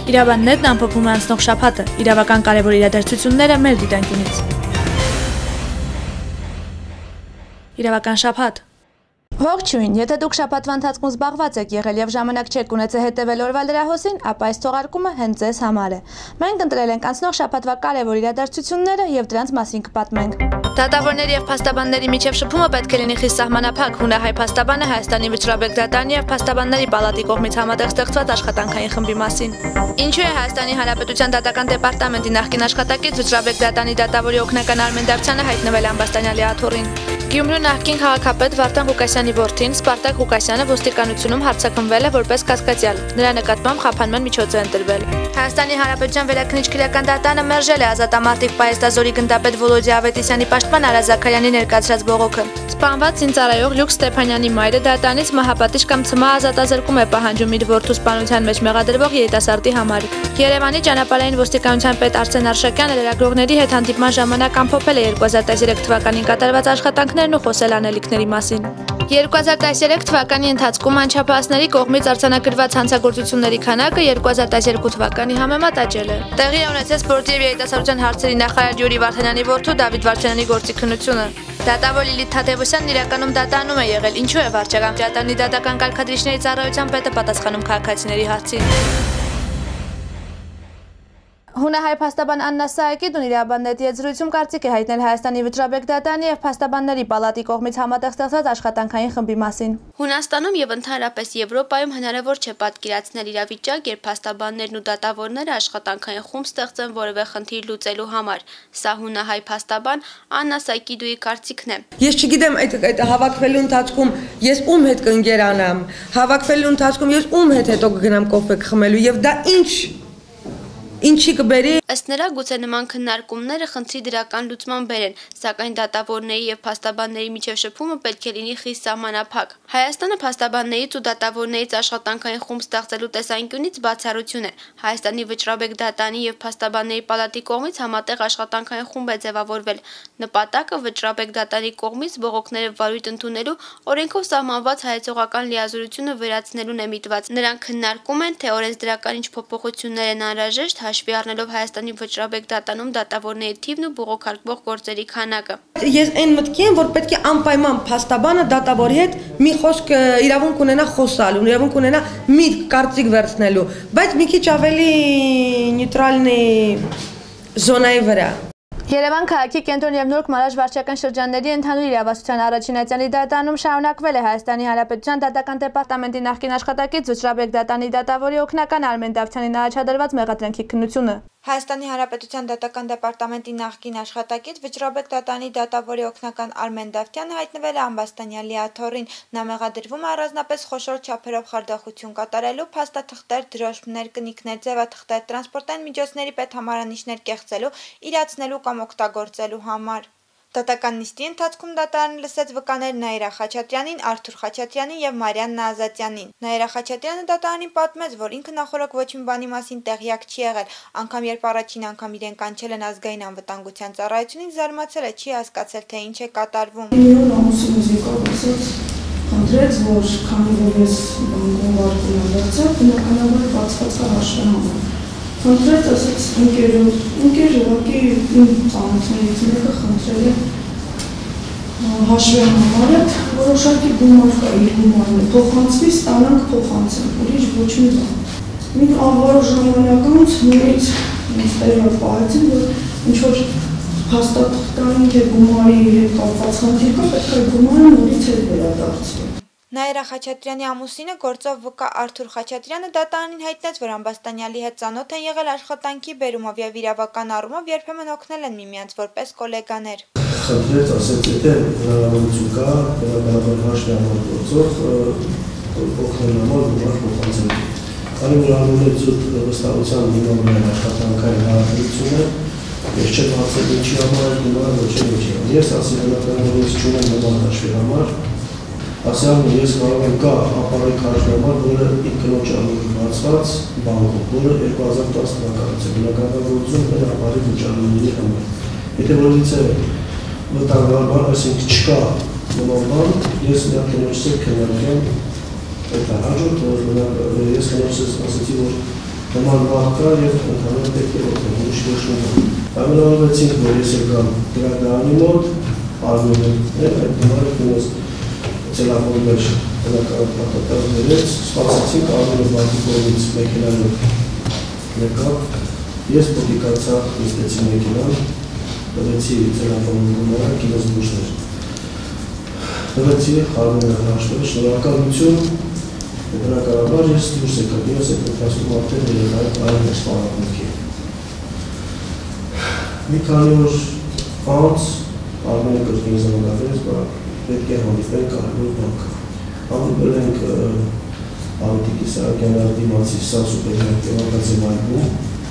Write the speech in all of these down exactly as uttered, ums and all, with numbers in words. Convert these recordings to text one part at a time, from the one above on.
Իրավաններն ամփոփում է անցնող շաբաթը, իրավական կարևոր իրադարձությունները մեր դիտանկյունից։ Իրավական շաբաթ։ Ողջույն, եթե դուք շաբաթվա ընթացքում զբաղված եք եղել եւ ժամանակ չեք ունեցել հետեւել օրվա լրահոսին, ապա այս թողարկումը հենց ձեզ համար է։ Մենք ընտրել ենք անցնող շաբաթվա կարևոր իրադարձությունները եւ դրանց մասին կպատմենք։ Դատավորների եւ փաստաբանների միջև շփումը պետք է լինի խիստ սահմանափակ։ Հունահայ փաստաբանը Հայաստանի վճռաբեկ դատարանի եւ փաստաբանների պալատի կողմից համատեղ ստեղծված աշխատանքային խմբի մասին։ Ինչու է Հայաստանի Հանրապետության դատական դեպարտամենտի նախկին աշխատակից վճռաբեկ դատարանի դատավորի օգնական Արմեն Դավթյանը հայտնվել ամբաստանյալի աթոռին։ Գյումրու նախկին քաղաքապետ Վարդան Ղուկասյանի որդին Սպարտակ Ղուկասյանը ոստիկանությունում հարձակվվել է որպես կասկածյալ։ Նրա նկատմամբ խափանման միջոց է ընտրվել։ Հայաստանի Հանրապետության վերաքննիչ քրեական դատարանը մերժել է ազատամարտիկ պայեստազորի գնդապետ Վոլոդիա Ավետիսյանի պաշտպան Արա Զաքարյանի ներկայացրած բողոքը։ Սպանված զինծառայող Լյուկ Ստեփանյանի մայրը դատարանից մահապատիժ կամ ցմահ ազատազրկում է պահանջում իր որդու սպանության մեջ մեղադրվող երիտասարդի համար։ Երևանի ճանապարհային ոստիկանության պետ Արսեն Արշակյանը լրագրողների հետ հանդիպման ժամանակ ամփոփել է երկու հազար տասներեք թվականին կատարված աշխատանքներն ու խոսել անելիքների մասին։ երկու հազար տասներեք թվականի ընթացքում անչափահասների կողմից արձանագրված հանցագործությունների քանակը երկու հազար տասներկու թվականի համեմատ աճել է։ Տեղի է ունեցել սպորտի եւ երիտասարդության հարցերի նախարար Յուրի Վարդանյանի որդու Դավիթ Վարդանյանի գործի քննությունը։ Դատավոր Լիլիթ Թադևոսյանն իրականում դատարանում է եղել, ինչու է վարչական դատարանի դատական կարգադրիչների ծառայության պետը պատասխանում քաղաքացիների հարցին։ Հունահայ փաստաբան Աննա Սահակիդուն իրավաբանների հետ զրույցում կարծիք է հայտնել Հայաստանի վճռաբեկ դատարանի եւ փաստաբանների պալատի կողմից համատեղ ստեղծված աշխատանքային խմբի մասին։ Հունաստանում եւ ընդհանրապես Եվրոպայում հնարավոր չէ պատկերացնել իրավիճակ, երբ փաստաբաններն ու դատավորները աշխատանքային խումբ ստեղծեն որևէ խնդիր լուծելու համար։ Սա հունահայ փաստաբան Աննա Սահակիդուի կարծիքն է։ Ես չգիտեմ այդ այդ հավաքվելու ընթացքում ես ում հետ կընկերանամ, հավաքվելու ընթացքում ես ում հետ հետո կգնամ կոֆե խմելու եւ դա ինչ Ինչի կբերի։ Ըստ նրա գուցե նման քննարկումները խնդրի դրական լուծման բերեն, սակայն դատավորների եւ փաստաբանների միջև շփումը պետք է լինի խիստ սահմանափակ։ Հայաստանը փաստաբաններից ու դատավորներից աշխատանքային խումբ ստեղծելու տեսանկյունից բացառություն է։ Հայաստանի վճռաբեկ դատարանի եւ փաստաբանների պալատի կողմից համատեղ աշխատանքային խումբ է ձևավորվել։ Նպատակը վճռաբեկ դատարանի կողմից բողոքները վարույթ ընդունելու օրենքով սահմանված հայեցողական լիազորությունը վերացնելուն է միտված։ Նրանք քննարկում են, թե օրենսդրական ինչ փոփոխություններ են անհրաժեշտ հաշվի առնելով Հայաստանի վճռաբեկ դատարանում դատավորների թիվն ու բողոքարկվող գործերի քանակը։ Ես այն մտքի եմ, որ պետք է անպայման փաստաբանը դատավորի հետ մի խոսք իրավունք ունենա խոսալ, իրավունք ունենա մի կարծիք վերցնելու, բայց մի քիչ ավելի նեյտրալնի զոնայի վրա։ Երևան քաղաքի կենտրոն եւ Նորք Մարաշ վարչական շրջանների ընդհանուր իրավասության առաջին ատյանի դատարանում շարունակվել է Հայաստանի Հանրապետության դատական դեպարտամենտի նախկին աշխատակից վճռաբեկ դատարանի դատավորի օգնական Արմեն Դավթյանին առաջադրված մեղադրանքի քննությունը։ Հայաստանի Հանրապետության դատական դեպարտամենտի նախկին աշխատակից վճռաբեկ դատարանի դատավորի օգնական Արմեն Դավթյանը հայտնվել է ամբաստանյալի աթոռին։ Նա մեղադրվում է առանձնապես խոշոր չափերով խարդախություն կատարելու, փաստաթղթեր, դրոշմներ, կնիքներ, ձևաթղթեր, տրանսպորտային միջոցների պետհամարանիշներ կեղծելու, իրացնելու կամ օգտագործելու համար։ Դատական նիստի ընթացքում դատարանը լսեց վկաներ Նաիրա Խաչատրյանին, Արթուր Խաչատրյանին եւ Մարիաննա Ազատյանին։ Նաիրա Խաչատրյանը դատարանին պատմեց, որ ինքը նախորդ ոչ մի բանի մասին տեղյակ չի եղել, անգամ երբ առաջին անգամ իրեն կանչել են ազգային անվտանգության ծառայությունից, զարմացել է, չի հասկացել, թե ինչ է կատարվում։ Խնդրեց, որ քանի որ ես բանկում վարկում եմ դարձել, բնականաբար բացվածքա հաշվի Խնդրեց, ասեց ընկերում, ընկեր ուղղակի իմ ծանոթներից մեկը խնդրել է հաշվի համարը, որոշակի գումար կա իր գումարը, փոխանցվի, ստանանք փոխանցենք, ուրիշ ոչ մի բան։ Մի անվարժ ժամանակից նորից ինձ տեղյակ պահեցին, որ ինչ-որ փաստաթղթային թե գումարի հետ կապված խնդիր կա, պետք է գումարը նորից հետ վերադարձվի։ Նաիրա Խաչատրյանի ամուսինը գործով վկա Արթուր Խաչատրյանը դատարանին հայտնեց, որ ամբաստանյալի հետ ծանոթ են եղել աշխատանքի բերումով եւ իրավական առումով երբեմն օգնել են միմյանց որպես գոլեգաներ։ Խնդրեց, ասեց, եթե հնարավորություն կա, բնականաբար հաշվի համար գործող օգնել համար գումար փոխանցել։ Քանի որ անում է զուտ վստահության հիմնավորման աշխատանքային հարաբերությունը, ես չեմ հարցել ինչի համար գումար, ոչ էլ ինչի համար։ Ես ասի բնականաբար ես չունեմ նման հաշվի համար Ասյալն ես կարող եմ կա ապարեք հաշվամար, որը իր կնոջ անունի բացված բանկում, որը երկու հազար տասը թվականից է, բնականաբարություն մեր ապարեք վճարումների համար։ Եթե որից է վտանգաբար, այսինքն չկա նման բան, ես միակ կնոջս է քննարկեմ այդ հաջորդ, որ ես կնոջս ասեցի, որ նման վաղ կա և ընդհանուր պետք է օգնել, ուրիշ ոչ մեկը։ Պայմանավորվեցինք, որ ես եկամ գրադարանի մոտ, արվեստներ, այդ նմանը կնոց ցելափոնի մեջ բնակարան պատատած վերեց, սպասեցինք արվեստը բակի կողմից մեքենայով եկավ, ես պոտիկացա, նստեցի մեքենան, տվեցի ցելափոնի նմանը, կինոս դուշներ։ Տվեցի արվեստը հաշվել, շնորհակալություն, բնակարաբար ես դուրս եկա, ես այդ ընթացքում արդեն երեխայք այլ մեր սպառակնքի։ Մի քանի օր անց արվեստը կրկին զանգվեց, բայց պետք է հանդիպենք կարևոր բանկ։ Հանդիպել ենք Ավետիքի Սահակյանի դիմացի սա սուպերմարկետի այգում։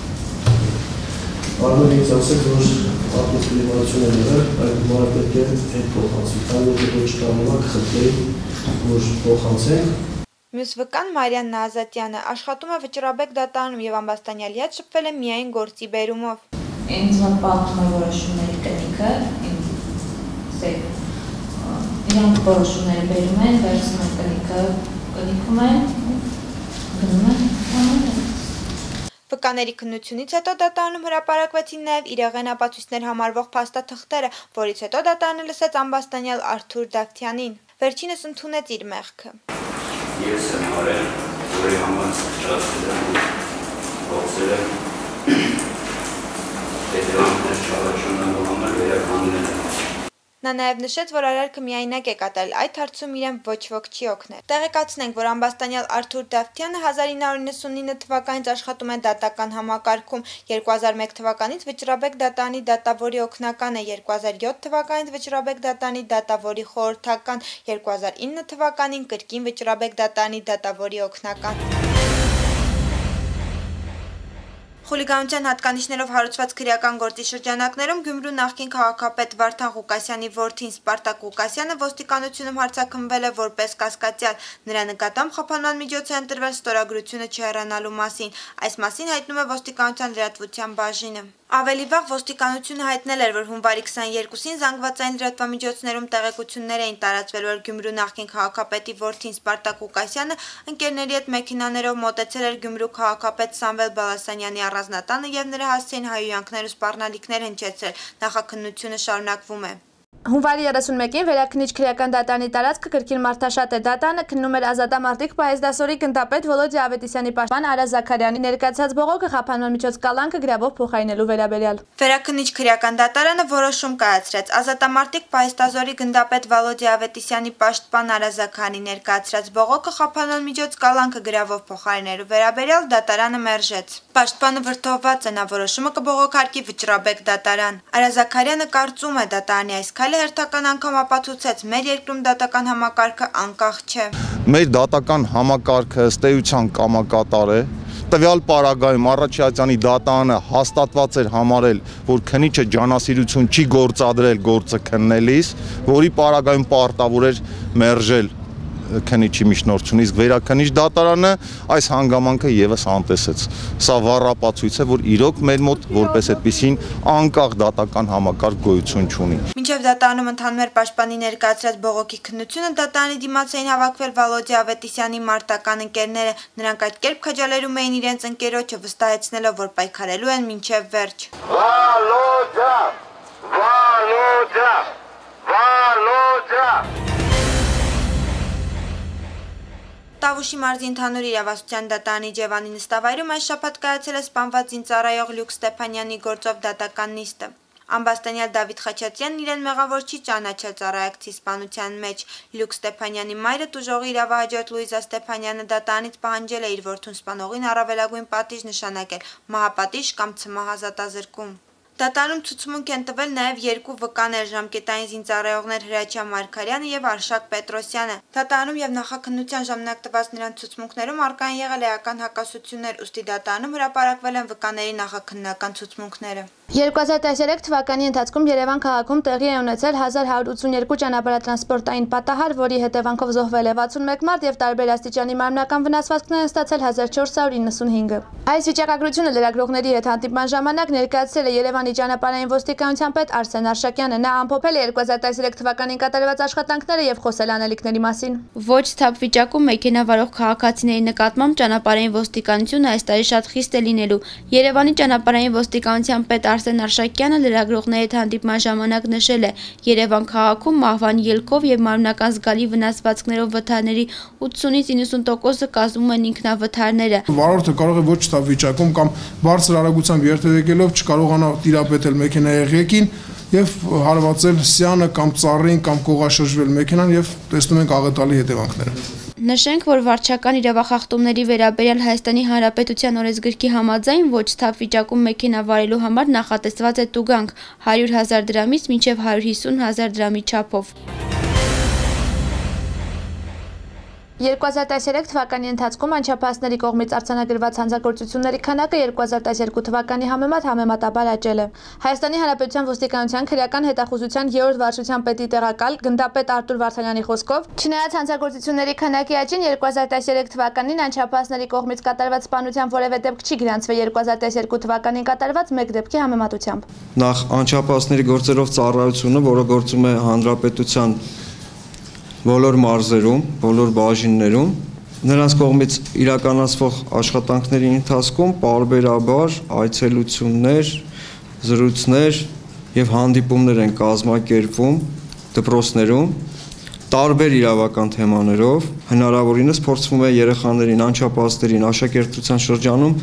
Արվեստը ինձ ասեց, որ արտադրություն է եղել, այդ գումարը պետք է հետ փոխանցվի, քանի որ ոչ կանոնակ խնդրել, որ փոխանցենք։ Մյուս վկան Մարիան Նազատյանը աշխատում է Վճռաբեկ դատարանում և ամբաստանյալի հետ շփվել է միայն գործի բերումով։ Ինձ մոտ պատմում է որոշումների կնիքը, իրանք որոշումները բերում են, վերցնում են կնիքը, կնիքում են, գնում են։ Վկաների քննությունից հետո դատարանում հրապարակվեցին նաև իրեղեն ապացույցներ համարվող փաստաթղթերը, որից հետո դատարանը լսեց ամբաստանյալ Արթուր Դավթյանին։ Վերջինս ընդունեց իր մեղքը։ Ես եմ արել, որի համար ճացել եմ ու ողցել եմ հետևանքներ շարաշնորհելու համար վերականգնել եմ։ Նա նաև նշեց, որ արարքը միայնակ է կատարել, այդ հարցում իրեն ոչ ոք չի օգնել։ Տեղեկացնենք, որ ամբաստանյալ Արթուր Դավթյանը հազար ինը հարյուր նվաթ թվականից աշխատում է դատական համակարգում, երկու հազար մեկ թվականից Վճռաբեկ դատարանի դատավորի օգնական է, երկու հազար յոթ թվականից Վճռաբեկ դատարանի դատավորի խորհրդական, երկու հազար ինը թվականին կրկին Վճռաբեկ դատարանի դատավորի օգնական։ Խուլիգանության հատկանիշներով հարուցված քրեական գործի շրջանակներում Գյումրու նախկին քաղաքապետ Վարդան Ղուկասյանի որդին Սպարտակ Ղուկասյանը ոստիկանությունում հարձակումվել է որպես կասկածյալ։ Նրա նկատմամբ խափանման միջոց է ընտրվել ստորագրությունը չհեռանալու մասին։ Այս մասին հայտնում է ոստիկանության լրատվության բաժինը։ Ավելի վաղ ոստիկանությունը հայտնել էր, որ հունվարի քսաներկուսին զանգվածային լրատվամիջոցներում տեղեկություններ էին տարածվել, որ Գյումրու նախկին քաղաքապետի որդին Սպարտակ Ղուկասյանը ընկերների հետ մեքենաներով մոտեցել էր Գյումրու քաղաքապետ Սամվել Բալասանյանի առանձնատանը և նրա հասցեին հայհոյանքներ ու սպառնալիքներ հնչեցրել։ Նախաքննությունը շարունակվում է։ Հունվարի երեսունմեկին վերաքննիչ քրեական դատարանի տարածքը կրկին մարդաշատ է։ Դատարանը քննում էր ազատամարտիկ պահեստասորի գնդապետ Վոլոդիա Ավետիսյանի պաշտպան Արա Զաքարյանի ներկայացած բողոքը խափանման միջոց կալանքը գրավով փոխարինելու վերաբերյալ։ Վերաքննիչ քրեական դատարանը որոշում կայացրեց։ Ազատամարտիկ պահեստազորի գնդապետ Վոլոդիա Ավետիսյանի պաշտպան Արա Զաքարյանի ներկայացրած բողոքը խափանման միջոց կալանքը գրավով փոխարինելու վերաբերյալ դատարանը մերժեց։ Պաշտպանը վրդովված է, նա որոշումը կբողոքարկի Վճռաբեկ դատարան։ Արա Զաքարյանը կարծում է, դատարանի այս քայլը հերթական անգամ ապացուցեց, մեր երկրում դատական համակարգը անկախ չէ։ Մեր դատական համակարգը ըստ էության կամակատար է։ Տվյալ պարագայում Առաքելյանի դատարանը հաստատված էր համարել, որ քննիչը ջանասիրություն չի գործադրել գործը քննելիս, որի պարագայում պարտավոր էր մերժել քննիչի միջնորդությունը, իսկ վերաքննիչ դատարանը այս հանգամանքը եւս անտեսեց։ Սա վառ ապացույց է, որ իրոք մեր մոտ որպես այդպիսին անկախ դատական համակարգ գոյություն չունի։ Մինչև դատարանում ընթանում էր պաշտպանի ներկայացրած բողոքի քննությունը, դատարանի դիմաց էին հավաքվել Վոլոդիա Ավետիսյանի մարտական ընկերները։ Նրանք այդ կերպ քաջալերում էին իրենց ընկերոջը, վստահեցնելով, որ պայքարելու են մինչև վերջ։ Վոլոդիա! Վոլոդիա! Վոլոդիա! Տավուշի մարզի ընդհանուր իրավասության դատարանի Ջևանի նստավայրում այս շաբաթ կայացել է սպանված զինծառայող Լյուկ Ստեփանյանի գործով դատական նիստը։ Ամբաստանյալ Դավիթ Խաչատրյանն իրեն մեղավոր չի ճանաչել ծառայակցի սպանության մեջ։ Լյուկ Ստեփանյանի մայրը տուժողի իրավահաջորդ Լուիզա Ստեփանյանը դատարանից պահանջել է իր որդուն սպանողին առավելագույն պատիժ նշանակել՝ մահապատիժ կամ ցմահազատազրկում։ Դատարանում ցուցմունք են տվել նաև երկու վկաներ՝ ժամկետային զինծառայողներ Հրաչյա Մարգարյանը և Արշակ Պետրոսյանը։ Դատարանում և նախաքննության ժամանակ տված նրանց ցուցմունքներում առկա են եղել էական հակասություններ, ուստի դատարանում հրապարակվել են վկաների նախաքննական ցուցմունքները։ երկու հազար տասներեք թվականի ընթացքում Երևան քաղաքում տեղի է ունեցել հազար հարյուր ութսուներկու ճանապարհատրանսպորտային պատահար, որի հետևանքով զոհվել է վաթսունմեկ մարդ եւ տարբեր աստիճանի մարմնական վնասվածքներ են ստացել հազար չորս հարյուր իննսունհինգը։ Այս վիճակագրությունը լրագրողների հետ հանդիպման ժամանակ ներկայացրել է Երևանի ճանապարհային ոստիկանության պետ Արսեն Արշակյանը։ Նա ամփոփել է երկու հազար տասներեք թվականին կատարված աշխատանքները եւ խոսել անելիքների մասին։ Ոչ թափ վիճակում մեքենա վարող քաղաքացիների նկատմամբ ճանապարհային ոստիկանությունը այս տարի շատ խիստ է լինելու։ Երևանի ճանապարհային ոստիկանության պետ Արսեն Արշակյանը լրագրողների հետ հանդիպման ժամանակ նշել է. Երևան քաղաքում մահվան ելքով եւ մարմնական զգալի վնասվածքներով վթարների ութսունից իննսուն տոկոսը կազմում են ինքնավթարները։ Վարորդը կարող է ոչ թափ վիճակում կամ բարձր արագությամբ երթևեկելով չկարողանա տիրապետել մեքենայի ղեկին եւ հարվածել սյանը կամ ծառին կամ կողաշրջվել մեքենան եւ տեսնում ենք աղետալի հետևանքները։ Նշենք, որ վարչական իրավախախտումների վերաբերյալ Հայաստանի Հանրապետության օրենսգրքի համաձայն ոչ թափ վիճակում մեքենա վարելու համար նախատեսված է տուգանք հարյուր հազար դրամից մինչև հարյուր հիսուն հազար դրամի չափով։ երկու հազար տասներեք թվականի ընթացքում անչափահասների կողմից արձանագրված հանցագործությունների քանակը երկու հազար տասներկու թվականի համեմատ համեմատաբար աճել է։ Հայաստանի Հանրապետության ոստիկանության քրեական հետախուզության երրորդ վարչության պետի տեղակալ գնդապետ Արտուր Վարդանյանի խոսքով, չնայած հանցագործությունների քանակի աճին, երկու հազար տասներեք թվականին անչափահասների կողմից կատարված սպանության որևէ դեպք չի գրանցվել երկու հազար տասներկու թվականին կատարված մեկ դեպքի համեմատությամբ։ Նախ անչափահասների գործերով ծառայությունը, որը գործում է հանրապետության բոլոր մարզերում, բոլոր բաժիններում, նրանց կողմից իրականացվող աշխատանքների ընթացքում պարբերաբար այցելություններ, զրույցներ եւ հանդիպումներ են կազմակերպվում դպրոցներում տարբեր իրավական թեմաներով, հնարավորինս փորձվում է երեխաներին, անչափահասներին աշակերտության շրջանում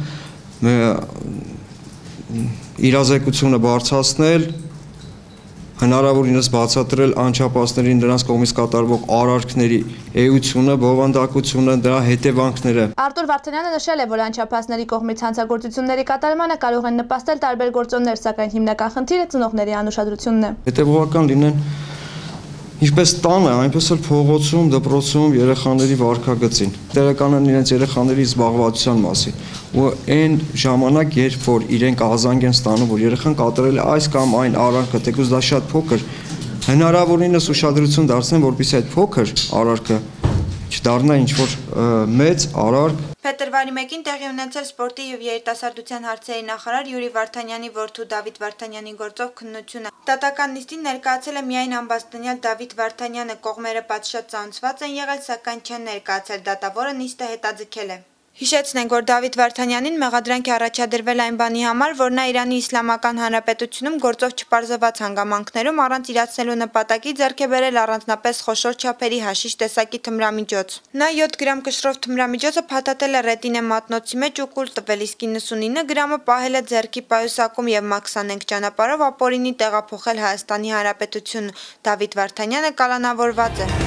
իրազեկությունը բարձրացնել, հնարավորինս բացատրել անչափահասներին նրանց կողմից կատարվող արարքների էությունը, բովանդակությունը, դրա հետևանքները։ Արտուր Վարդանյանը նշել է, որ անչափահասների կողմից հանցագործությունների կատարմանը կարող են նպաստել տարբեր գործոններ, սակայն հիմնական խնդիրը ծնողների անուշադրությունն է։ Հետևողական լինեն ինչպես տանը, այնպես էլ փողոցում, դպրոցում երեխաների վարքագծին։ Տեղեկանան իրենց երեխաների զբաղվածության մասին։ Ու այն ժամանակ, երբ որ իրենք ազանգ են ստանում, որ երեխան կատարել է այս կամ այն արարքը, թեկուզ դա շատ փոքր, հնարավորինս ուշադրություն դարձնեն, որպեսզի այդ փոքր արարքը չդառնա ինչ-որ մեծ արարք։ Փետրվարի մեկին տեղի ունեցել սպորտի եւ երիտասարդության հարցերի նախարար Յուրի Վարդանյանի որդու Դավիթ Վարդանյանի գործով քննությունը։ Դատական նիստին ներկայացել է միայն ամբաստանյալ Դավիթ Վարդանյանը, կողմերը պատշաճ ծանոթված են եղել, սակայն չեն ներկայացել, դատավորը նիստը հետաձգել է։ Հիշեցնենք, որ Դավիթ Վարդանյանին մեղադրանք է առաջադրվել այն բանի համար, որ նա Իրանի Իսլամական Հանրապետությունում գործով չպարզված հանգամանքներում առանց իրացնելու նպատակի ձեռք է բերել առանձնապես խոշոր չափերի հաշիշ տեսակի թմրամիջոց։ Նա յոթ գրամ կշռով թմրամիջոցը փաթաթել է ռետինե մատնոցի մեջ ու կուլ տվել, իսկ իննսունինը գրամը պահել է ձեռքի պայուսակում եւ մաքսանենգ ճանապարհով ապօրինի տեղափոխել Հայաստանի Հանրապետություն։ Դավիթ Վարդանյանը կալանավորված է։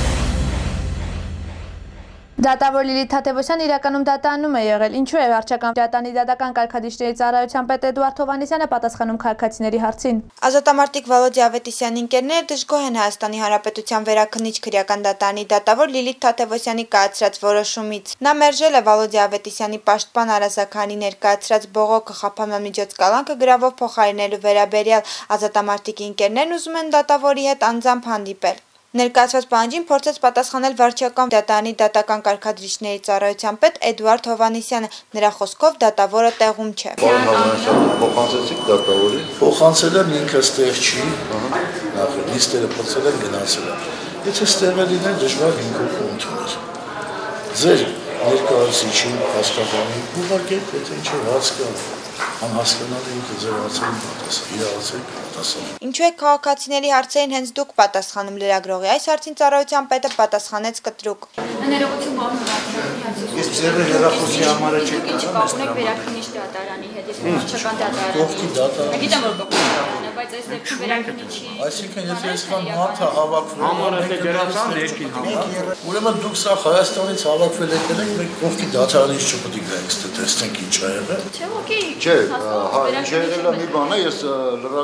Դատավոր Լիլիթ Թադևոսյանը իրականում դատանում է եղել։ Ինչու է վարչական դատանի դատական կարգադիշների ծառայության պետ Էդուարդ Հովհաննիսյանը պատասխանում քաղաքացիների հարցին։ Ազատամարտիկ Վալոդի Ավետիսյանի ընկերները դժգոհ են Հայաստանի Հանրապետության վերաքննիչ քրեական դատարանի դատավոր Լիլիթ Թադևոսյանի կայացրած որոշումից։ Նա մերժել է Վալոդի Ավետիսյանի պաշտպան Արա Զաքարյանի ներկայացրած բողոքը խափանման միջոց կալանքը գրավով փոխարինելու վերաբերյալ։ Ազատամարտիկի ընկերներն ուզում են դատավորի հետ անձամբ հանդիպել։ Ներկայացված պահանջին փորձեց պատասխանել վարչական դատարանի դատական կարգադրիչների ծառայության պետ Էդուարդ Հովհաննիսյանը։ Նրա խոսքով դատավորը տեղում չէ։ Փոխանցեցիք դատավորի։ Փոխանցել եմ ինքս տեղ չի։ Նախ լիստերը փոխել եմ գնացել եմ։ Եթե ստեղ լիներ դժվար ինքով ընդունել։ Ձեր ներկայացուցիչին հասկանում ուղղակի եթե ինչ հարց կա անհասկանալի ինքը ձեր հարցերին պատասխան իրացել պատասխան։ Ինչու է քաղաքացիների հարցերին հենց դուք պատասխանում լրագրողի։ Այս հարցին ծառայության պետը պատասխանեց կտրուկ։ Ներողություն պարոն Ես ձեր հեռախոսի համարը չեք կապնեք վերաքննիչ դատարանի հետ, ես վարչական դատարան։ Կողքի դատարան։ Գիտեմ որ կողքի, բայց այս դեպքում վերաքննիչի։ Այսինքն եթե այսքան մարդը հավաքվում է, համարը դերացան ներքին համար։ Ուրեմն դուք սա Հայաստանից հավաքվել եք, մենք կողքի դատարանից չպետք է գայք տեսնենք ինչ ա եղել։ Չէ, օքեյ։ Չէ, հա, ինչ եղել է մի բան է, ես լրագրողի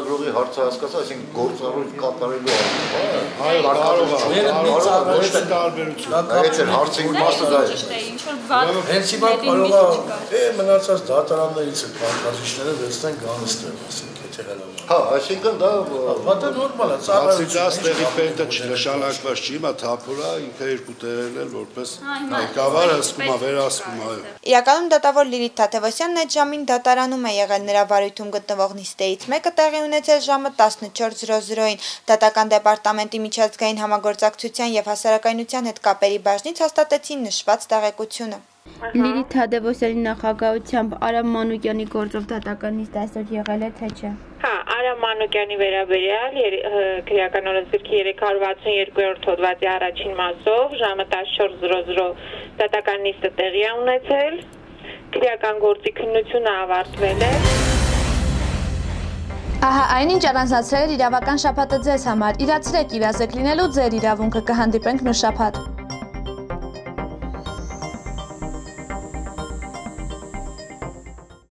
հարցը հասկացա, այսինքն գործառույթ կատարելու այո, կարող է, ոչ թե տարբերություն։ Այդ է հարցի իմաստը դա է։ Հենց հիմա կարող է մնացած դատարաններից պարտադիրները վերցնեն գանստեր, ասենք, եթե հնարավոր։ Հա, այսինքն դա դա նորմալ է, ծառայության տեղի պետը չնշանակված չի, հիմա Թափուրա ինքը երկու տեղերն էլ որպես ղեկավար հսկում է, վերահսկում է, այո։ Իրականում դատավոր Լիլիթ Թադևոսյանն այդ ժամին դատարանում է եղել, նրա վարույթում գտնվող նիստերից մեկը տեղի ունեցել ժամը տասնչորս զրո զրոյին։ Դատական դեպարտամենտի միջազգային համագործակցության եւ հասարակայնության հետ կապերի բաժնից հաստատեցին նշված տեղեկությունը։ Լիլիթ Թադևոսյանի նախագահությամբ Արամ Մանուկյանի գործով դատական նիստ այսօր եղել է, թե չէ։ Հա, Արամ Մանուկյանի վերաբերյալ քրեական օրենսգրքի երեք հարյուր վաթսունյոթ հոդվածի առաջին մասով ժամը տասնչորս զրո զրո դատական նիստը տեղի է ունեցել, քրեական գործի քննությունը ավարտվել է։ Ահա այնինչ առանձնացրել էր իրավական շաբաթը ձեզ համար, իրացրեք իրազեկ լինելու ձեր իրավունքը, կհանդիպենք նոր շաբաթ։